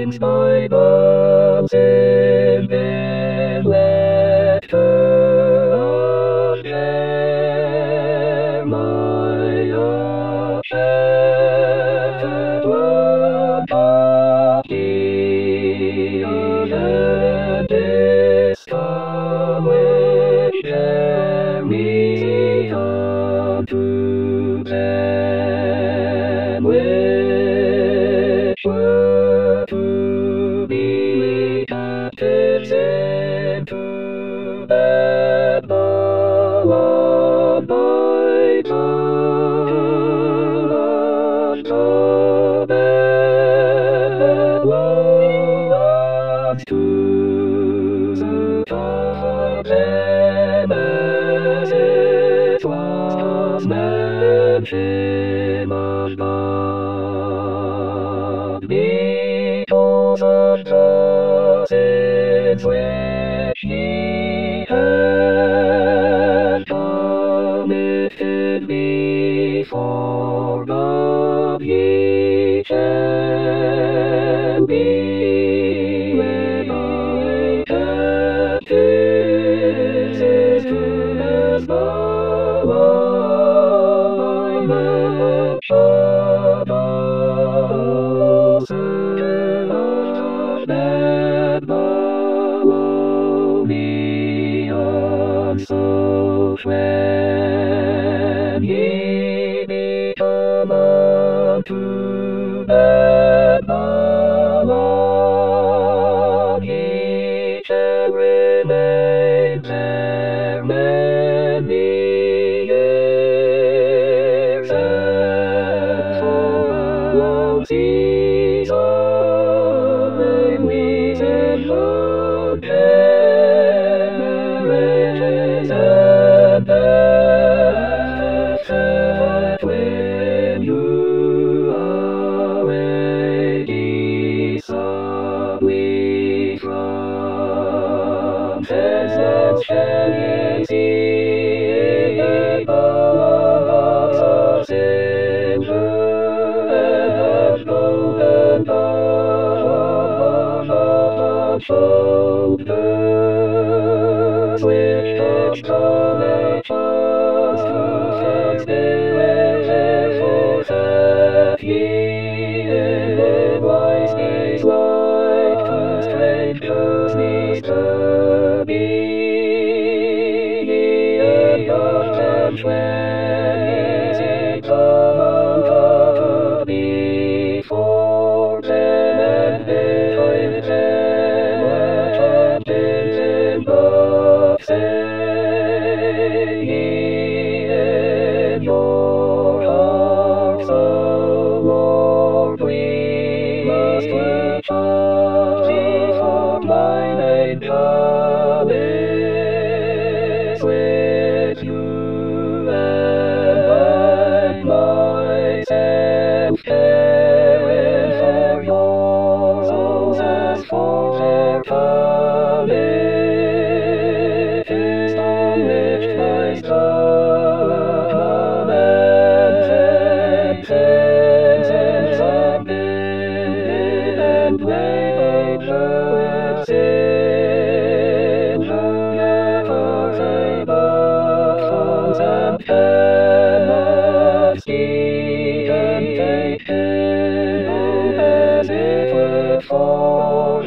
Since my bones in been left her share my shattered one body and this come which bear me unto them which were to be captives into Babylon by God, the Babylons to them as it was mentioned of God, because of the sins which ye had committed before God, ye shall be led by captives into Babylon by the shadows of Babylonian. So when ye become unto Babylon, ye shall remain there many years, and for a long season may we and long generations and that when you already subtly from heaven shall ye see of silver and golden of shoulders which nations to therefore hath ye in wise days like to strangers needs to be, and not when ye come unto before them and behind them and in both say in your hearts, O Lord, we must reach out before my name is with you, and myself caring for your souls as for their families, on which Christ commands have been and laid over sin, never fables and cannot see and taken as it were for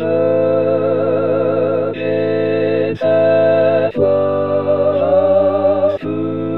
it hath love to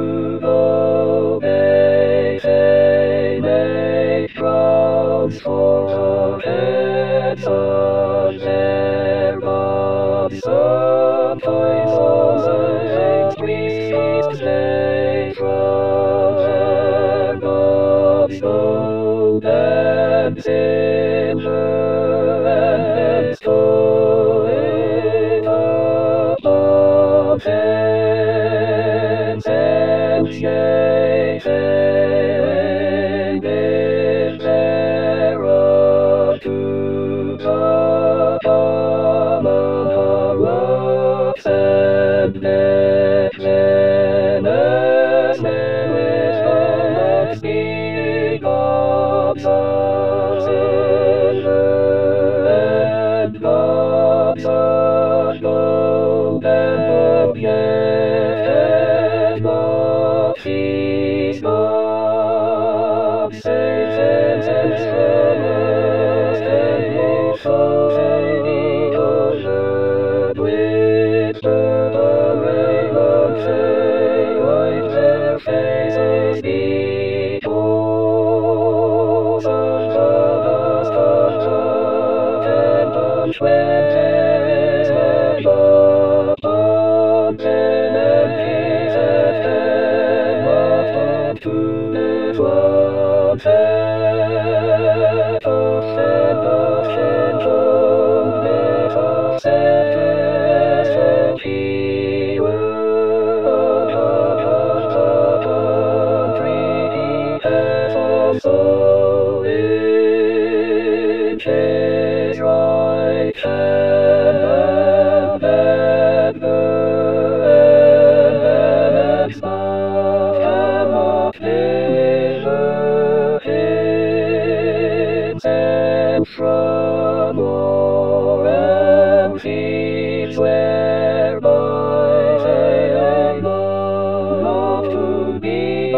obey, say, make crowns for heads on their bodies, sometimes also priests they from their bodies, gold and silver and bestow it upon heads, and yea, failing in thereof to the common rocks and necklaces with the gobs of silver. faces and summers and also the colored with the rainbow say like their faces because of and on sweat and on and peace and love to one so it is right and cannot live and from war and fields whereby they love to be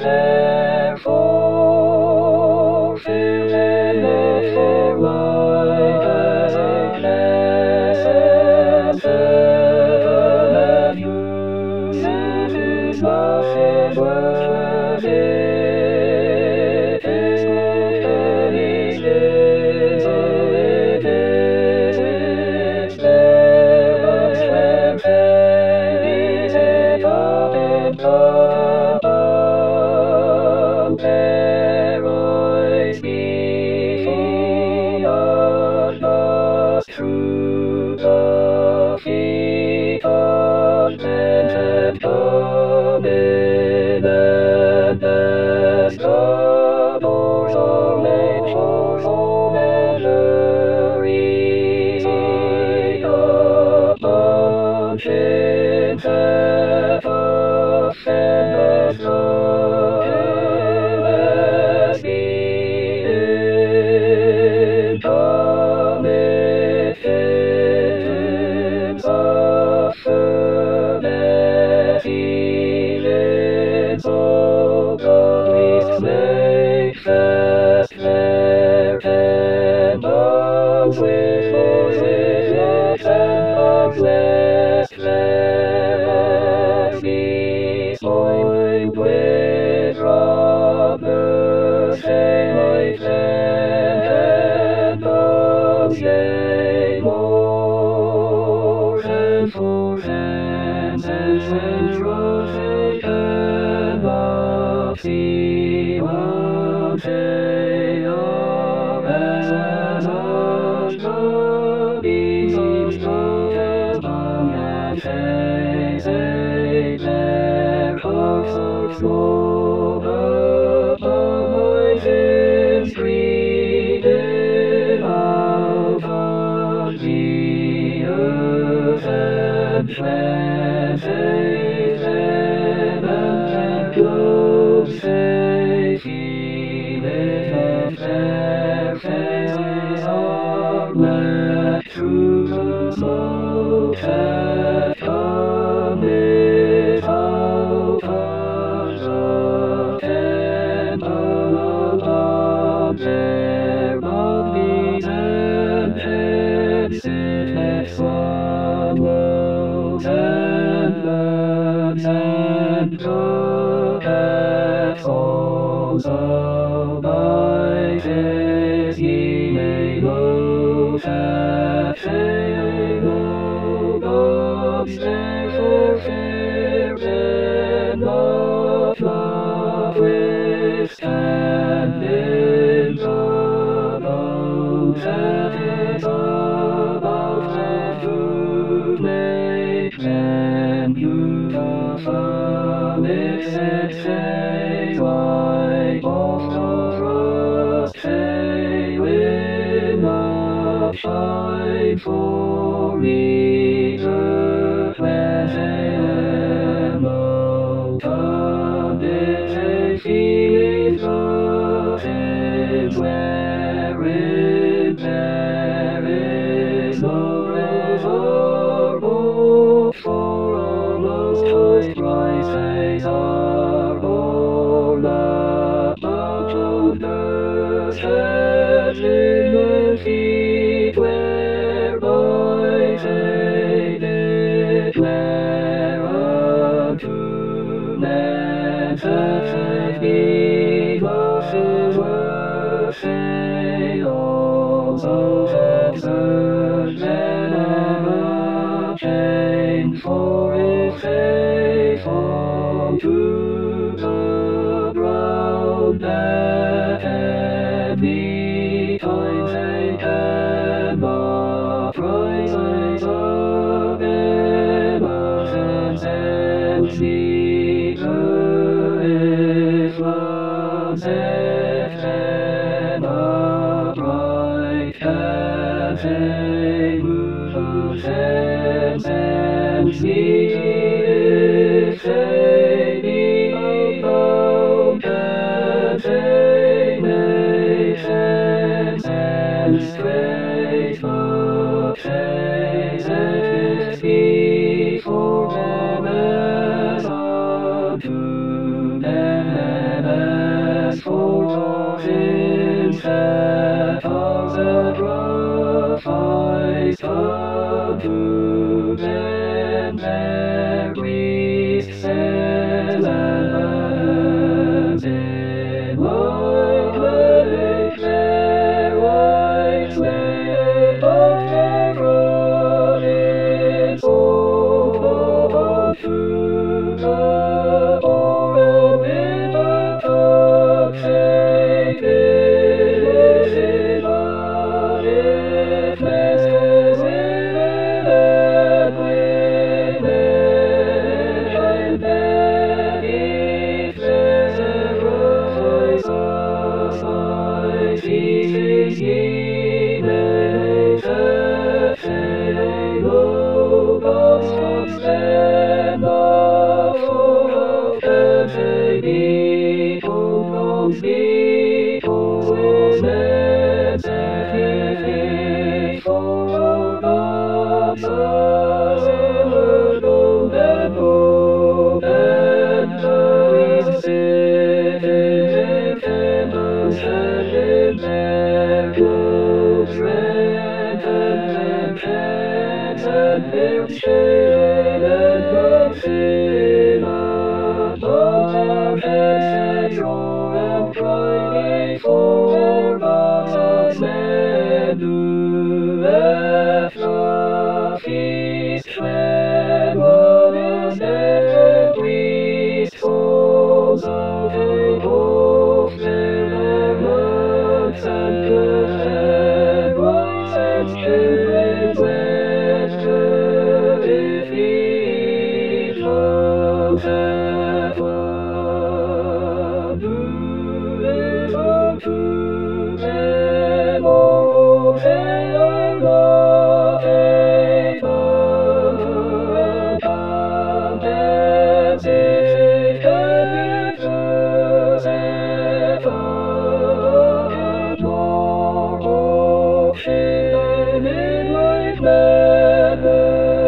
therefore filled enough for life as a blessed and youth whose love was it is through the feet of and come in and as the doors are made for memory upon shins and us and the as the so God make fast their candles with voices and bless them be soiled with robbers, say like them candles, yea more and for hands and trust see one day of and the beast of and say their hearts are full of my sins created out of the earth and planted and close say feeling their faces are black through the smoke that cometh out of the temple of their bodies and heads sickness swallows and birds and souls of my days, ye may know that they know God's day for fear and not notwithstanding the road that is about to make them beautiful. It's say like most of us say will not shine for me the when out of this feelings of his wherein there is no reservoir for almost high prices are all about For if they fall to the ground at any time, they cannot rise up and see the floods and upright can they move and see if they be found, and they may sense and straight the case and before them as unto them, as for himself of the sacrifice unto them, their priests and lambs in white linen, their white linen, but their burdens all to the poor and bitter cup taken, but it blesses their shame and sin above their heads, and roar and cry before God's men do at the feast, when one is dead and priest falls of the wolf, their looks and good and white and children wet. If he loves at what do is unto them all, they are not able and as if they can be just at more ocean in like manner.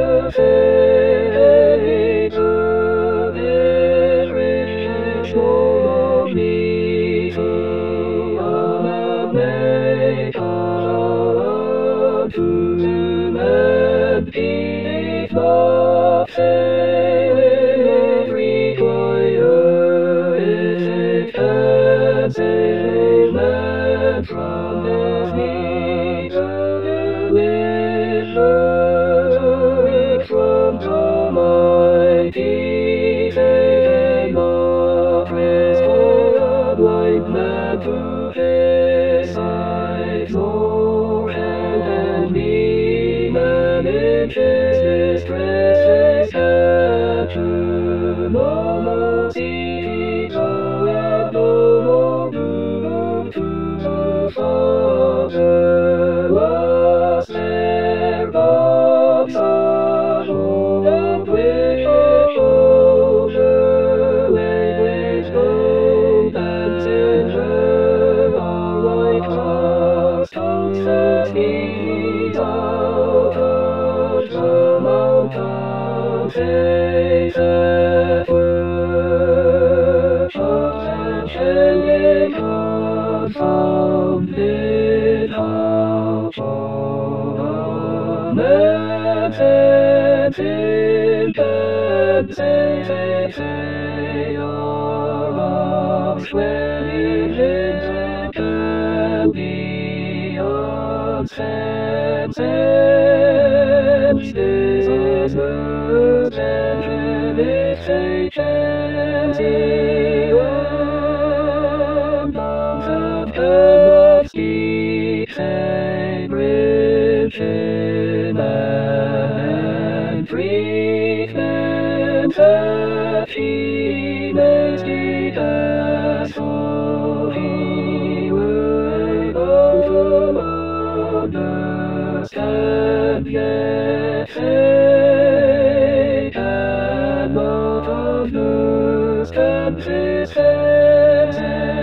From the feet of the river, from the mighty and the praise for a white man to decide, nor hand and me manages distress and to no mercy, no and no more to Father was there, but Son, and with his shoulder with gold and silver, all white clouds, stones he out of the mountain, takes that word, and sending confounded house of men, and say, forswearing into beyond sense and this moves and limitations beyond the speech and richen and treatment that he may speak as for he would understand yet faith and not understand his hands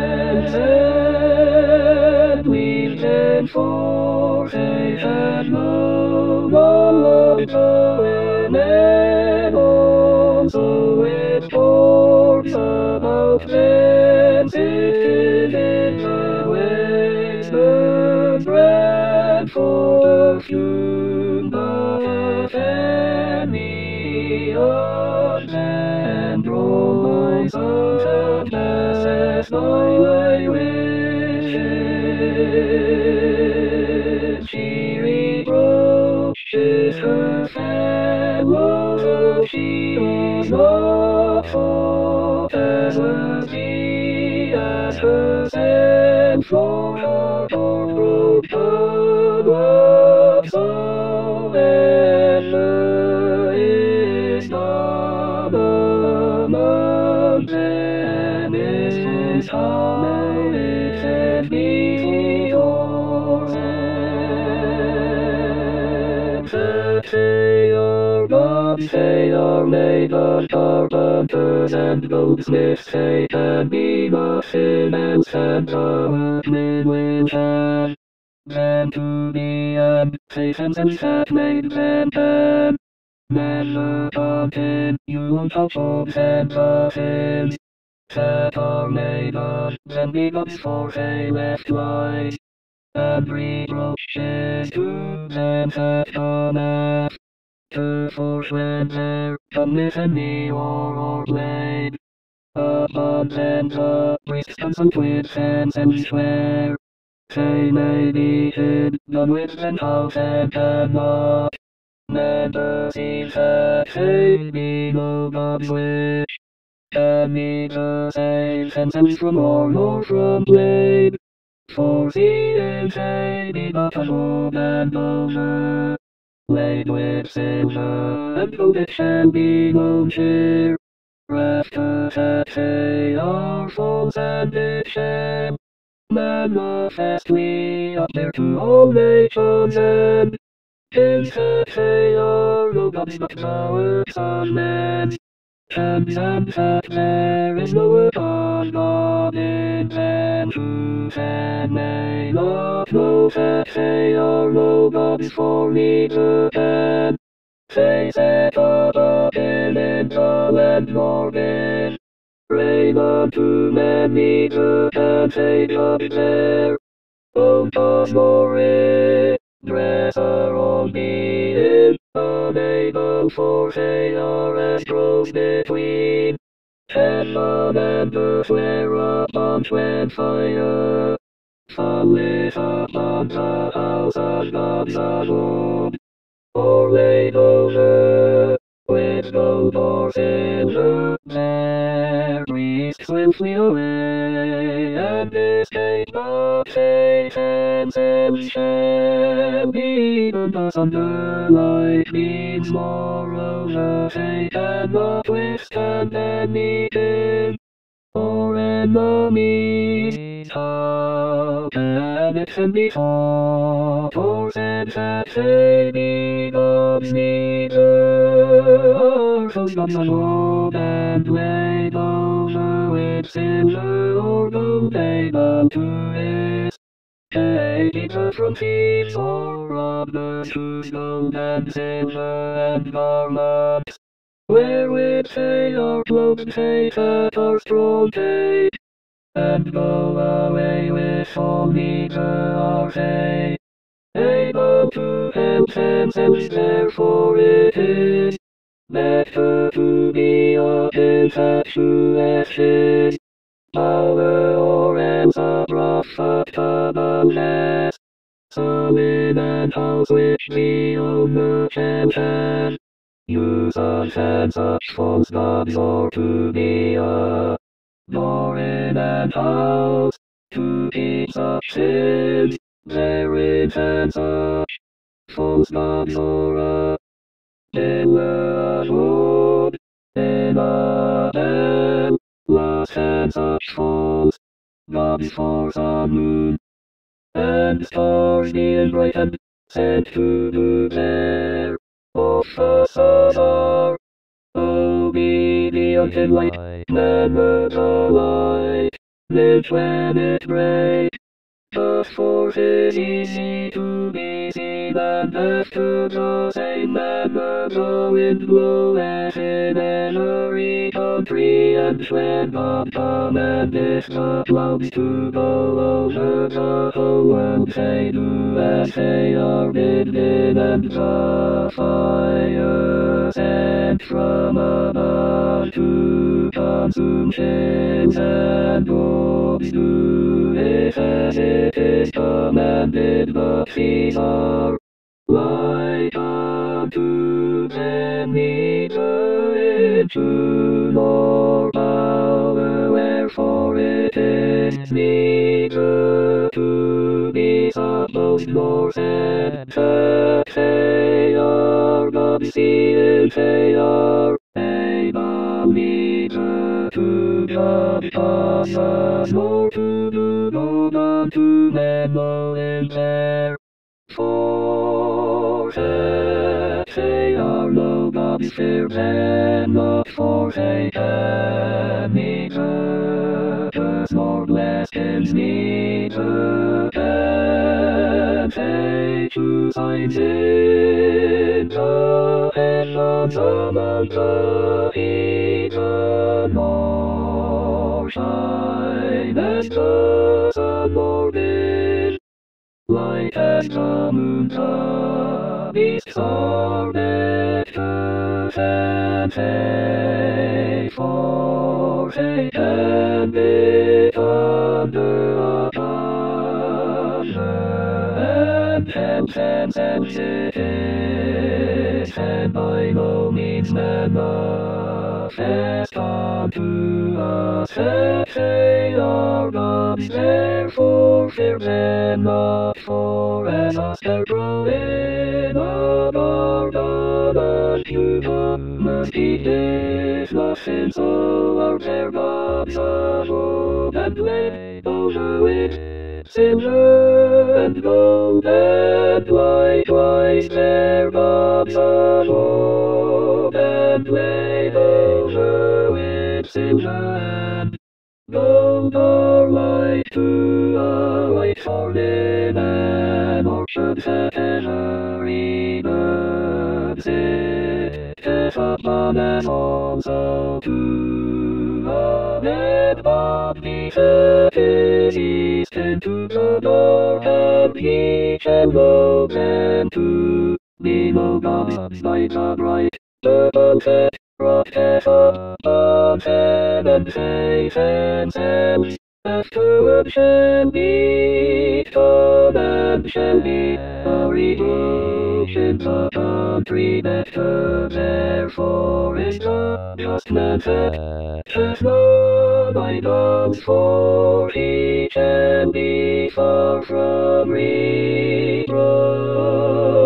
and we can for faith and no one in and also it forms about men's in the ways the bread for the fume of enemy and draw my sons and as thy wishes. She reproaches her fellows, though she was not fought as worthy as her sent for her broke the love so is not among them is how it said before say our gods say our made of carpenters and goldsmiths say can be nothing else and our workmen will have them to be and patience and that made them can measure continue on top of and muffins that are made of then be gods for say left wise and reproaches to them that come after force when there cometh any war or blade upon them the priests consult with hands and swear they may be hid done with them house and cannot never sees that they be no God's wish can neither save themselves from war nor from blade for seeing they be but a gold and over laid with silver and gold it shall be no share after that they are false and it shall manifestly appear to all nations and hence that they are no gods but powers of men and that there is no upon God in them who can may not know that they are no gods for neither can they set up a pen in the land nor bed rain unto men neither can take up there own cause nor it dresser on being unable for they are as grows between heaven and earth whereupon when fire falleth upon the house of God's abode or laid over with gold or silver their priests will flee away and escape not faith and sin shall be burned asunder like beams moreover they cannot withstand anything or enemies how can it can be thought or said that they be gods neither are those gods on gold and laid over with silver or gold they bow to it they differ from thieves or robbers whose gold and silver and garments wherewith they are clothed they that are strong take and go away with all neither are they able to help themselves therefore it is better to be of infatuous power or else a profitable. So in and house which the owner can have. Use of and such false gods or to be a door in and house. To keep such sins, therein and such false gods or a dealer wood. In a hell, last and such false gods for sun moon. And stars being brightened, sent to do their offices are obedient in light, never the light, lives when it breaks. The force is easy to be seen and left to the same manner the wind bloweth in every country, and when God commandeth the clouds to go over the whole world, they do as they are bidden, and the fire sent from above to consume ships and goods do it as it is commanded, but these are like unto them neither into nor power, wherefore it is neither to be supposed nor said that they are gods, seeing they are able neither to judge us nor to do good unto men, knowing their for that they are no gods, fear them not, for they can neither curse nor bless, neither can they choose signs in the heavens among the heathen, nor shine as the sun nor wind. Light as the moon, the beasts are better than they, for they can be under a banner, and hence sensitive, and by no means manifest unto us that they are gods, therefore fear them not, for as us their growing of our God unto humans is nothing, so are their gods of old, and laid over with silver and gold, and likewise their gods of old, and laid over with silver and gold are like to a white for linen orchard that every bird sitteth upon, and also to a dead body that is east into the dark, and he shall know them to be no gods by the bright purple set rocketh upon them, and they themselves afterward shall be torn, and shall be a reproach in the country better. Therefore is the just man that hath no idols, for he shall be far from reproach.